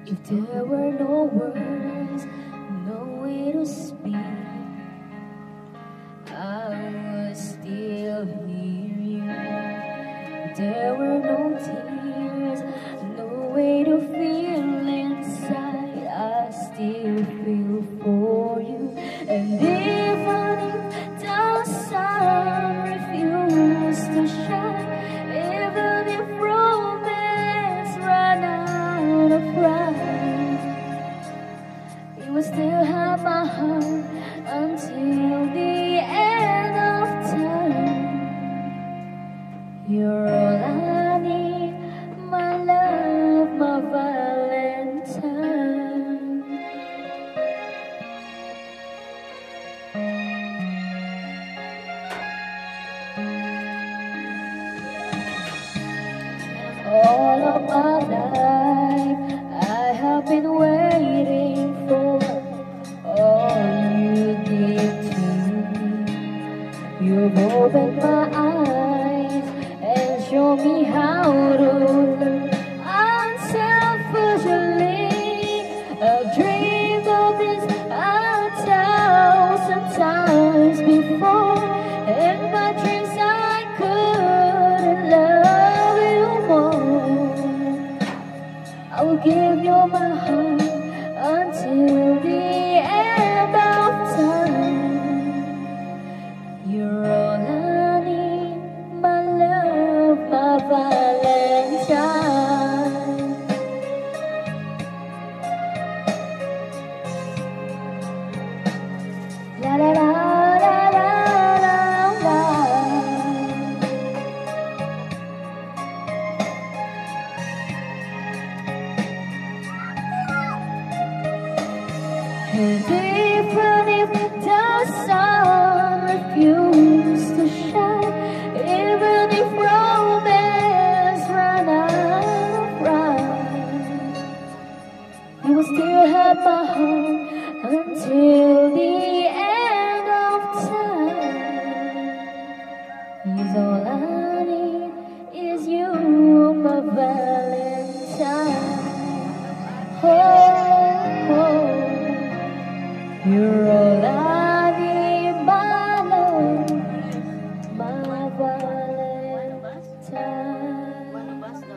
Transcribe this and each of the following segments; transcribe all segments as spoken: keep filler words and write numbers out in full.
If there were no words, no way to speak, I would still hear you. If there were no tears, no way to feel inside, I still feel for you. And even if the sun refused to shine, even if romance ran out of pride, you will still have my heart until the end of time. You're all I need, my love, my Valentine. All of my life I have been waiting for all you give to me. You've opened my eyes and shown me how to live unselfishly. I've dreamed of this a thousand times before, and my dreams I couldn't love you more. I will give you my heart until the end of time. You're all I need, my love, my Valentine. La la la la la la la. And even if the sun refused to shine, even if romance ran out of pride, you will still have my heart until the end of time. Is all I need is you, my Valentine. Oh, oh. You're all I need, my love, my Valentine.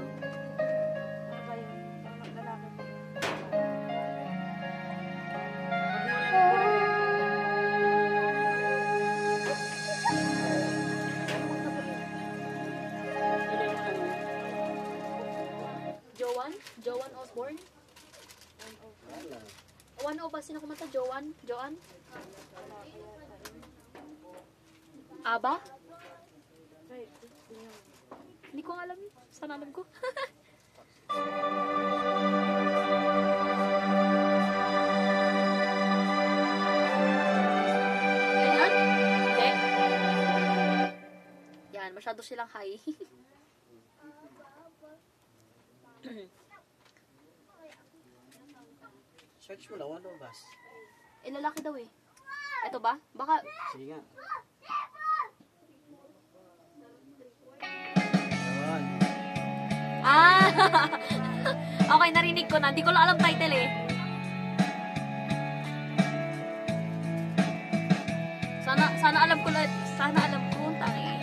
Joan? Joan Osborne? one o ba? Sino kumanta? Joan? Joan? Aba? Hindi ko alam. Sana alam ko. Ganyan? Okay. Yan, masyado silang high. Search mo lang, ano bas? Eh, lalaki daw eh. Ito ba? Baka... Sige nga. Ah! Okay, narinig ko na. Hindi ko lang alam title eh. Sana, sana alam ko na, sana alam ko. Tangi.